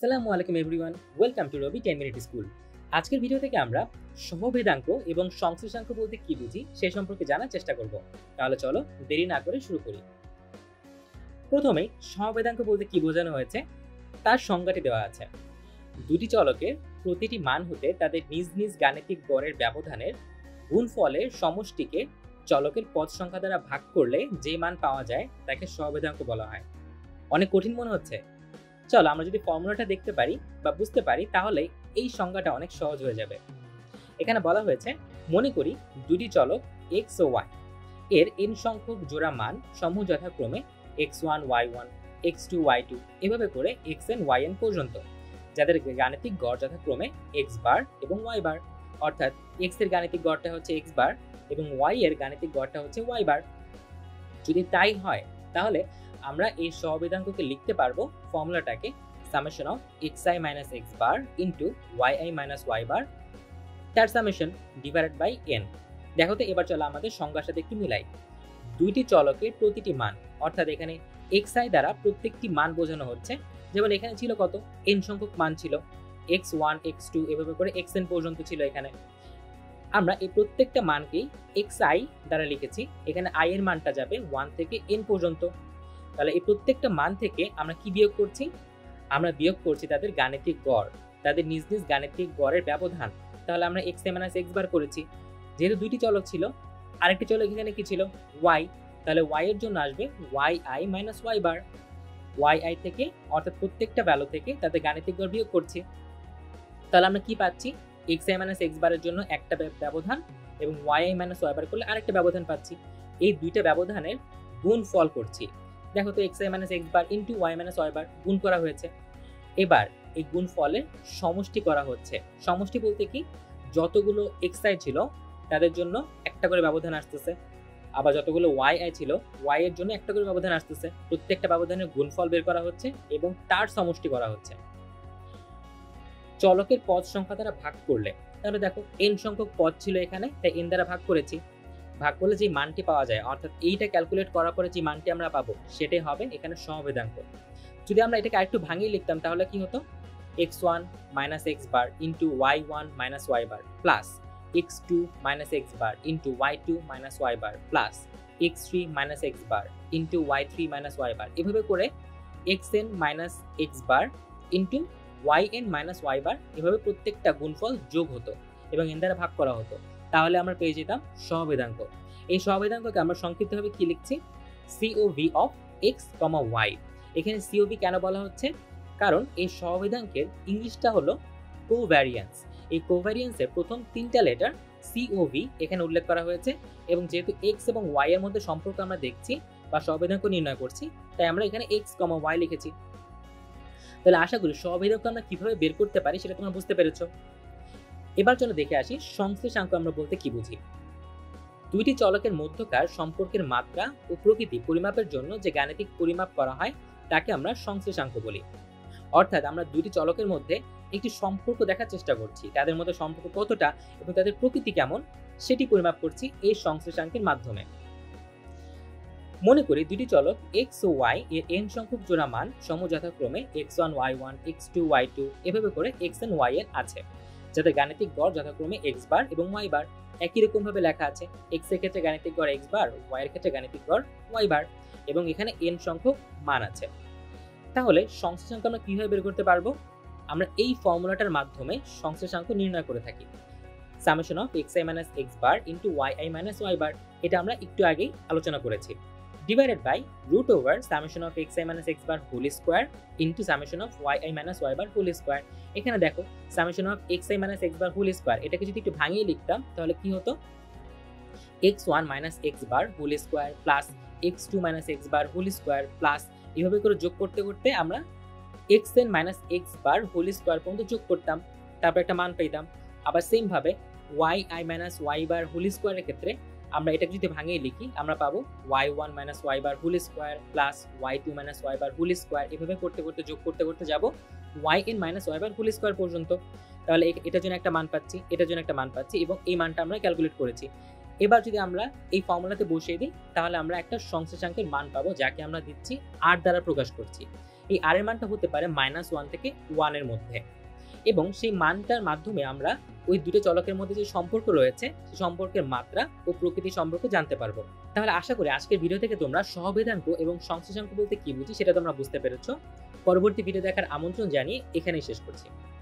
আসসালামু আলাইকুম everyone, welcome to Robi 10 minute school. আজকের ভিডিও থেকে আমরা সহভেদাঙ্ক এবং সংশ্লেষাঙ্ক বলতে কি বুঝি সে সম্পর্কে জানার চেষ্টা করব। তাহলে চলো দেরি না করে শুরু করি। প্রথমে সহভেদাঙ্ক বলতে কি বোঝানো হয়েছে তার সংজ্ঞাটি দেওয়া আছে। দুটি চলকের প্রতিটি মান হতে তাদের নিজ নিজ গাণিতিক গড়ের ব্যবধানের গুণফলের সমষ্টিকে চলকের পদ সংখ্যা দ্বারা ভাগ করলে যে মান পাওয়া যায় তাকে সহভেদাঙ্ক বলা হয়। অনেক কঠিন মনে হচ্ছে? চলো আমরা যদি ফর্মুলাটা দেখতে পারি বা বুঝতে পারি তাহলে এই সংজ্ঞাটা অনেক সহজ হয়ে যাবে। এখানে বলা হয়েছে, মনে করি দুটি চলক এক্স ও ওয়াই এর n সংখ্যক জোড়া মান সমূহ যথাক্রমে x1 y1 x2 y2 এভাবে করে xn yn পর্যন্ত, যাদের গাণিতিক গড় যথাক্রমে x বার এবং y বার, অর্থাৎ x এর গাণিতিক গড়টা হচ্ছে x বার এবং y এর গাণিতিক গড়টা হচ্ছে y বার। যদি তাই হয় তাহলে আমরা এই সহভেদাঙ্ককে লিখতে পারবো ফর্মুলাটাকে summation of xi minus x bar into yi minus y bar তার সামেশন ডিভাইডেড বাই n। দেখো তো এবার চলো আমাদের সংজ্ঞার সাথে একটু মিলাই। দুইটি চলকের প্রতিটি মান, অর্থাৎ এখানে xi দ্বারা প্রত্যেকটি মান বোঝানো হচ্ছে। যেমন এখানে ছিল কত n সংখ্যক মান ছিল, x1 x2 এভাবে করে xn পর্যন্ত ছিল। এখানে আমরা এই প্রত্যেকটা মানকেই xi দ্বারা লিখেছি। এখানে i এর মানটা যাবে 1 থেকে n পর্যন্ত। তাহলে এই প্রত্যেকটা মান থেকে আমরা কি বিয়োগ করছি? আমরা বিয়োগ করছি তাদের গাণিতিক গড়, তাদের নিজ নিজ গাণিতিক গড়ের ব্যবধান। তাহলে আমরা xi মাইনাস x বার করেছি। যেহেতু দুইটি চলক ছিল, আরেকটি চলক এখানে কি ছিল y, তাহলে y এর জন্য আসবে yi minus y bar. yi থেকে অর্থাৎ প্রত্যেকটা ভ্যালু থেকে তাদের গাণিতিক গড় বিয়োগ করছি। তাহলে আমরা কি পাচ্ছি? xi মাইনাস x বারের জন্য একটা ব্যবধান এবং yi মাইনাস y বার করলে আরেকটা ব্যবধান পাচ্ছি। এই দুইটা ব্যবধানের গুণফল করছি। দেখো তো xi minus x bar into y minus y bar গুণ করা হয়েছে। এবার এই গুণফলের সমষ্টি করা হচ্ছে। সমষ্টি বলতে কি, যতগুলো xi ছিল তাদের জন্য একটা করে ব্যবধান আসতেছে, আবার যতগুলো yi ছিল y এর জন্য একটা করে ব্যবধান আসতেছে। প্রত্যেকটা ব্যবধানের গুণফল বের করা হচ্ছে এবং তার সমষ্টি করা হচ্ছে। চলকের পদ সংখ্যা দ্বারা ভাগ করলে, তাহলে দেখো n সংখ্যক পদ ছিল এখানে, তাই n দ্বারা ভাগ করেছি। ভাগ করলে যে মানটি পাওয়া যায়, অর্থাৎ এইটা ক্যালকুলেট করার পরে যে মানটি আমরা পাবো সেটাই হবে এখানে সহভেদাঙ্ক। যদি আমরা এটাকে আরেকটু ভাঙিয়ে লিখতাম তাহলে কি হতো? x1 minus x bar into y1 minus y bar plus x2 minus x bar into y2 minus y bar plus x3 minus x bar into y3 minus y bar, এভাবে করে xn minus x bar into yn minus y bar, এভাবে প্রত্যেকটা গুণফল যোগ হতো এবং n দ্বারা ভাগ করা হতো। তাহলে আমরা পেয়ে যেতাম সহভেদাঙ্ক। এই সহভেদাঙ্ককে আমরা সংক্ষিপ্তভাবে কি লিখছি? COV of x, y। এখানে COV কেন বলা হচ্ছে? কারণ এই সহভেদাঙ্কের ইংলিশটা হলো কোভ্যারিয়েন্স। এই কোভ্যারিয়েন্সের প্রথম তিনটা লেটার COV এখানে উল্লেখ করা হয়েছে এবং যেহেতু x এবং y এর মধ্যে সম্পর্ক আমরা দেখছি বা সহভেদাঙ্ক নির্ণয় করছি, তাই আমরা এখানে x, y লিখেছি। তাহলে আশা করি সহভেদাঙ্ক আমরা কিভাবে বের করতে পারি সেটা তোমরা বুঝতে পেরেছো। এবার চলো দেখে আসি সংশ্লেষাঙ্ক আমরা বলতে কি বুঝি। দুইটি চলকের মধ্যকার সম্পর্কের মাত্রা ও প্রকৃতি পরিমাপের জন্য যে গাণিতিক পরিমাপ করা হয় তাকে আমরা সংশ্লেষাঙ্ক বলি। অর্থাৎ আমরা দুইটি চলকের মধ্যে একটি সম্পর্ক দেখার চেষ্টা করছি, তাদের মধ্যে সম্পর্ক কতটা এবং তাদের প্রকৃতি কেমন সেটি পরিমাপ করছি এই সংশ্লেষাঙ্কের মাধ্যমে। মনে করি দুটি চলক x ও y এর n সংখ্যক জোড়া মান সমূহ যথাক্রমে x1 y1 x2 y2 এভাবে করে xn yn আছে, যাদের গাণিতিক গড় যথাক্রমে x বার এবং y বার। একই রকম ভাবে লেখা আছে, x এর ক্ষেত্রে গাণিতিক গড় x বার, y এর ক্ষেত্রে গাণিতিক গড় y বার এবং এখানে n সংখ্যক মান আছে। তাহলে সংশ্লেষাঙ্ক আমরা কিভাবে বের করতে পারবো? আমরা এই ফর্মুলাটার মাধ্যমে সংশ্লেষাঙ্ক নির্ণয় করে থাকি। Summation of xi minus x bar into yi minus y bar, এটা আমরা একটু আগেই আলোচনা করেছি, divided by root over summation of xi minus x bar whole square into summation of yi minus y bar whole square. এখানে দেখো summation of xi minus x bar whole square, এটাকে যদি একটু ভাঙিয়ে লিখতাম তাহলে কি হতো? x1 minus x bar whole square plus x2 minus x bar whole square plus, এভাবে করে যোগ করতে করতে আমরা xn minus x bar whole square পর্যন্ত যোগ করতাম, তারপর একটা মান পেতাম। আবার সেম ভাবে yi minus y bar whole স্কোয়ারের ক্ষেত্রে আমরা এটাকে যদি ভাঙিয়ে লিখি আমরা পাবো y1 minus y bar whole square plus y2 minus y bar whole square, এভাবে করতে করতে যোগ করতে করতে যাব yn minus y bar whole square পর্যন্ত। তাহলে এটার জন্য একটা মান পাচ্ছি, এটার জন্য একটা মান পাচ্ছি এবং এই মানটা আমরা ক্যালকুলেট করেছি। এবার যদি আমরা এই ফর্মুলাতে বসিয়ে দিই তাহলে আমরা একটা সংশ্লেষাঙ্কের মান পাবো, যাকে আমরা দিচ্ছি r দ্বারা প্রকাশ করছি। এই আর এর মানটা হতে পারে -1 থেকে 1 এর মধ্যে, এবং সেই মানটার মাধ্যমে আমরা ওই দুটো চলকের মধ্যে যে সম্পর্ক রয়েছে সেই সম্পর্কের মাত্রা ও প্রকৃতি সম্পর্কে জানতে পারবো। তাহলে আশা করি আজকের ভিডিও থেকে তোমরা সহভেদাঙ্ক এবং সংশ্লেষাঙ্ক বলতে কি বুঝি সেটা তোমরা বুঝতে পেরেছো। পরবর্তী ভিডিও দেখার আমন্ত্রণ জানিয়ে এখানেই শেষ করছি।